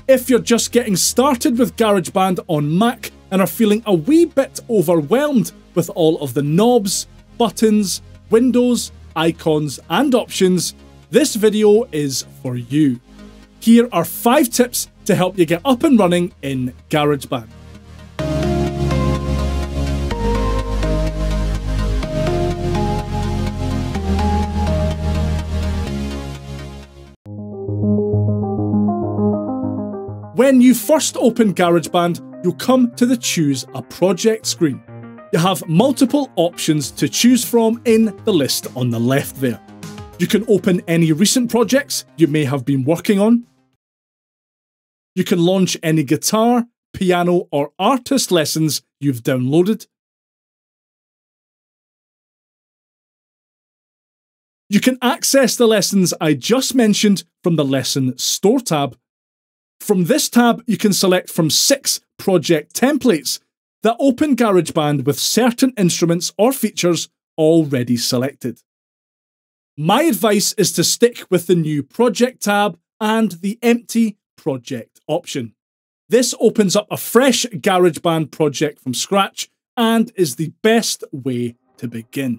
If you're just getting started with GarageBand on Mac and are feeling a wee bit overwhelmed with all of the knobs, buttons, windows, icons and options, this video is for you. Here are 5 tips to help you get up and running in GarageBand. When you first open GarageBand, you'll come to the Choose a Project screen. You have multiple options to choose from in the list on the left there. You can open any recent projects you may have been working on. You can launch any guitar, piano or artist lessons you've downloaded. You can access the lessons I just mentioned from the Lesson Store tab. From this tab, you can select from 6 project templates that open GarageBand with certain instruments or features already selected. My advice is to stick with the New Project tab and the Empty Project option. This opens up a fresh GarageBand project from scratch and is the best way to begin.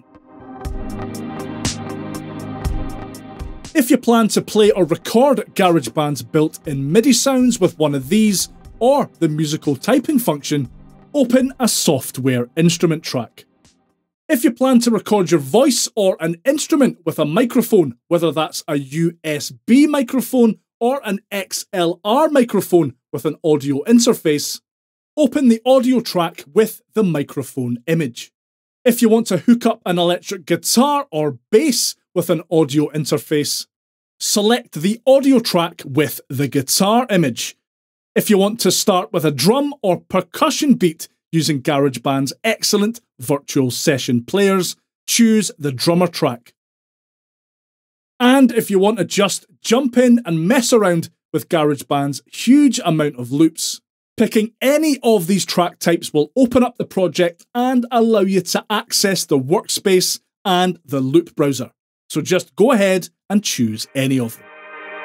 If you plan to play or record GarageBand's built-in MIDI sounds with one of these, or the musical typing function, open a software instrument track. If you plan to record your voice or an instrument with a microphone, whether that's a USB microphone or an XLR microphone with an audio interface, open the audio track with the microphone image. If you want to hook up an electric guitar or bass with an audio interface, select the audio track with the guitar image. If you want to start with a drum or percussion beat using GarageBand's excellent virtual session players, choose the drummer track. And if you want to just jump in and mess around with GarageBand's huge amount of loops, picking any of these track types will open up the project and allow you to access the workspace and the loop browser. So just go ahead and choose any of them.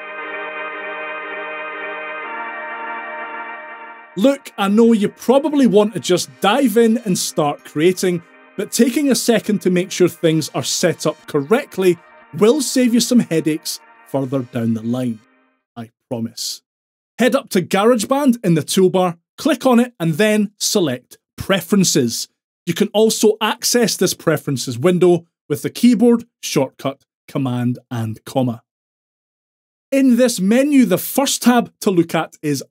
Look, I know you probably want to just dive in and start creating, but taking a second to make sure things are set up correctly will save you some headaches further down the line. I promise. Head up to GarageBand in the toolbar, click on it and then select Preferences. You can also access this Preferences window with the keyboard shortcut Command and Comma. In this menu, the first tab to look at is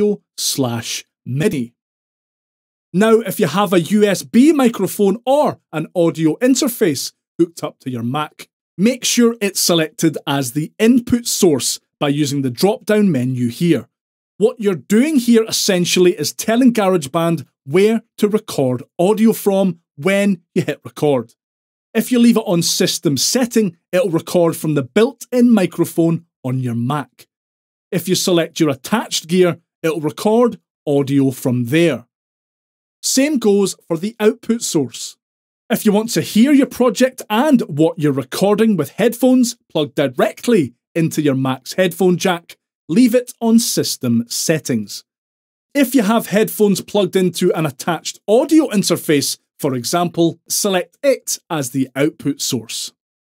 Audio/MIDI. Now, if you have a USB microphone or an audio interface hooked up to your Mac, make sure it's selected as the input source by using the drop-down menu here. What you're doing here essentially is telling GarageBand where to record audio from when you hit record. If you leave it on system setting, it'll record from the built-in microphone on your Mac. If you select your attached gear, it'll record audio from there. Same goes for the output source. If you want to hear your project and what you're recording with headphones plugged directly into your Mac's headphone jack, leave it on system settings. If you have headphones plugged into an attached audio interface, for example, select it as the output source.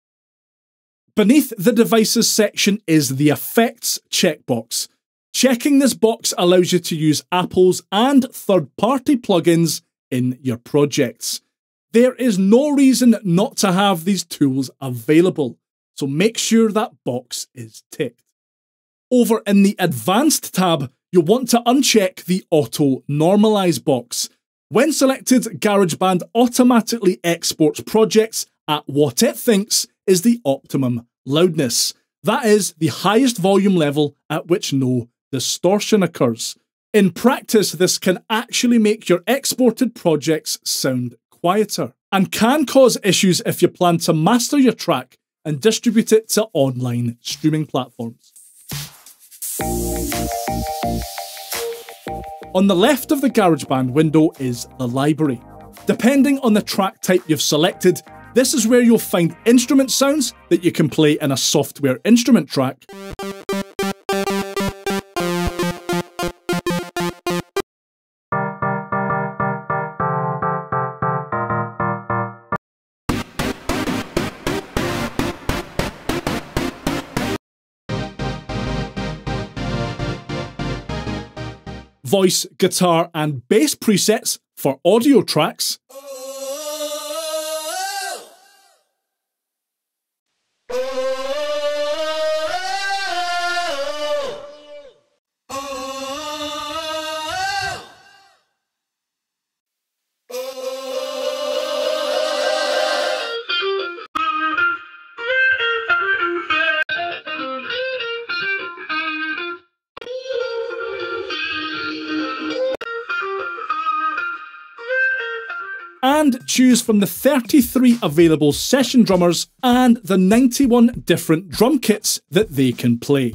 Beneath the Devices section is the Effects checkbox. Checking this box allows you to use Apple's and third-party plugins in your projects. There is no reason not to have these tools available, so make sure that box is ticked. Over in the Advanced tab, you'll want to uncheck the Auto Normalize box. When selected, GarageBand automatically exports projects at what it thinks is the optimum loudness. That is the highest volume level at which no distortion occurs. In practice, this can actually make your exported projects sound quieter and can cause issues if you plan to master your track and distribute it to online streaming platforms. On the left of the GarageBand window is the library. Depending on the track type you've selected, this is where you'll find instrument sounds that you can play in a software instrument track, voice, guitar, and bass presets for audio tracks, and choose from the 33 available session drummers and the 91 different drum kits that they can play.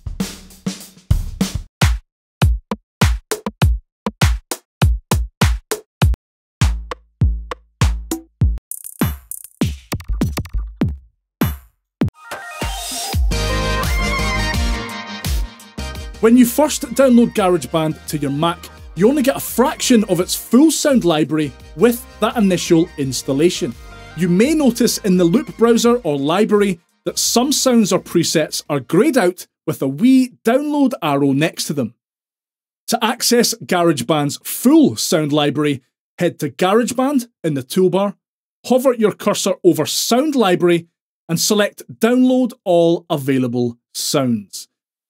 When you first download GarageBand to your Mac, you only get a fraction of its full sound library with that initial installation. You may notice in the loop browser or library that some sounds or presets are greyed out with a wee download arrow next to them. To access GarageBand's full sound library, head to GarageBand in the toolbar, hover your cursor over Sound Library, and select Download All Available Sounds.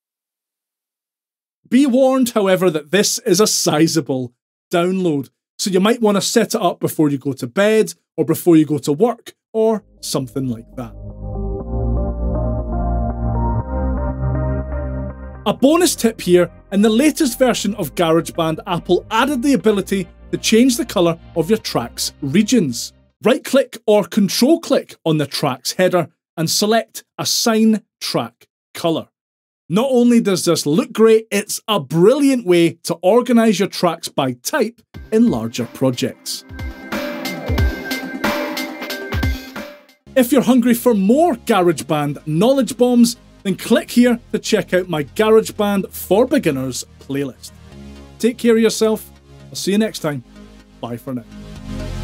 Be warned, however, that this is a sizable download, so you might want to set it up before you go to bed, or before you go to work, or something like that. A bonus tip here, in the latest version of GarageBand, Apple added the ability to change the colour of your track's regions. Right-click or control-click on the track's header and select Assign Track Colour. Not only does this look great, it's a brilliant way to organise your tracks by type in larger projects. If you're hungry for more GarageBand knowledge bombs, then click here to check out my GarageBand for Beginners playlist. Take care of yourself. I'll see you next time. Bye for now.